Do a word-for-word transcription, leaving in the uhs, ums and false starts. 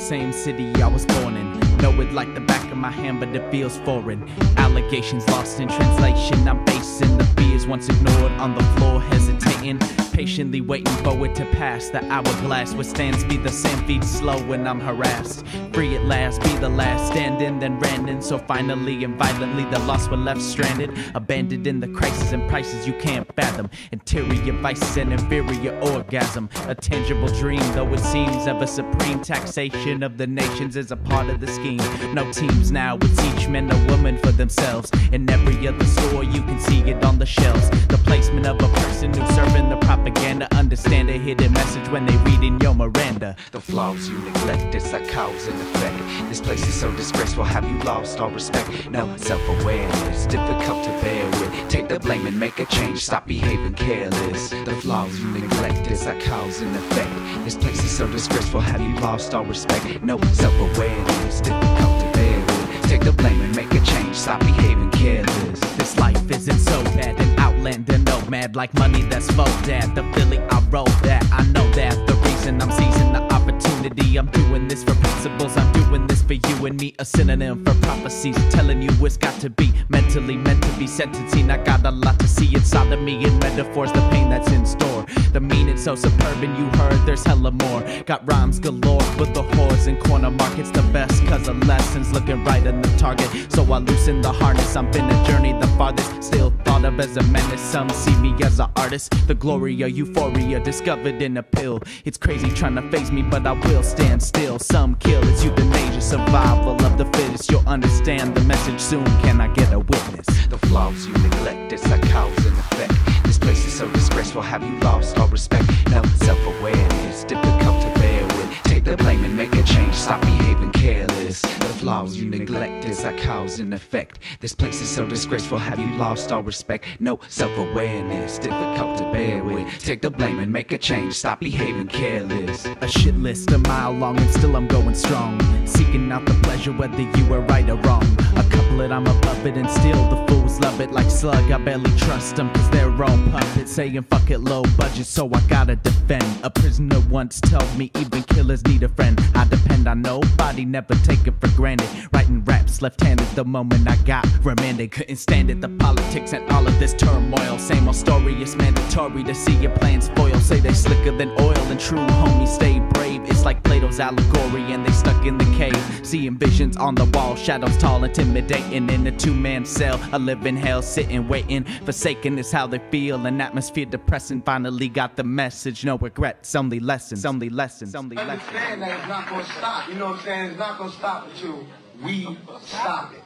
same city I was born in. Know it like the back of my hand, but it feels foreign. Allegations lost in translation. I'm facing the fears once ignored on the floor, hesitating, patiently waiting for it to pass. The hourglass withstands me, the sand feeds slow when I'm harassed. Free at last, be the last standing, then ran in. So finally and violently the lost were left stranded, abandoned in the crisis and prices you can't fathom. Interior vices and inferior orgasm. A tangible dream, though it seems ever supreme. Taxation of the nations is a part of the scheme. No teams now, it's each man a woman for themselves. In every other store you can see it on the shelves. The placement of a person who's serving the propaganda. Understand a hidden message when they read in your Miranda. The flaws you neglect, it's like cause and effect. This place is so disgraceful, have you lost all respect? No self-awareness, difficult to bear with. Take the blame and make a change, stop behaving careless. The flaws you neglect, it's like cause and effect. This place is so disgraceful, have you lost all respect? No self-awareness, difficult to bear with. Take the blame and make a change, stop behaving careless. This life isn't so bad, an outlander nomad, like money that's folded at the Philly I roll that. I know that the reason I'm seizing the opportunity, I'm doing this for principles, I'm doing this for you and me. A synonym for prophecies, telling you it's got to be mentally meant to be sentencing. I got a lot to see inside of me in metaphors, the pain that's in store. The meaning so superb and you heard there's hella more. Got rhymes galore, but the whores in corner markets the best, cause of lessons looking right in the target. So I loosen the harness, I'm finna journey the farthest. Still thought of as a menace, some see me as an artist. The glory of euphoria discovered in a pill. It's crazy trying to phase me, but I will stand still. Some kill, it's euthanasia, survival of the fittest. You'll understand the message soon, can I get a witness? The flaws you neglect, it's like cause and effect. This place is so disgraceful, have you lost all respect? No self-awareness, difficult to bear with. Take the blame and make a change, stop behaving careless. The flaws you neglect, it's like cause and effect. This place is so disgraceful, have you lost all respect? No self-awareness, difficult to bear with. Take the blame and make a change, stop behaving careless. A shit list a mile long and still I'm going strong, seeking out the pleasure whether you were right or wrong. A couplet, I'm above it and still the fools love it. Like Slug, I barely trust them cause they're all puppets. Saying fuck it, low budget, so I gotta defend. A prisoner once told me even killers need a friend. I depend on nobody, never take it for granted. Writing raps left-handed the moment I got remanded. Couldn't stand it, the politics and all of this turmoil. Same old story, it's mandatory to see your plans spoil. Say they slicker than oil and true homies stay brave. It's like Plato's allegory and they stuck in the cave. Seeing visions on the wall, shadows tall, intimidating. In a two-man cell, I live in hell, sitting, waiting. Forsaken is how they feel, an atmosphere depressing. Finally got the message, no regrets, only lessons, only lessons, only lessons. Understand that it's not gonna stop, you know what I'm saying? It's not gonna stop until we stop it.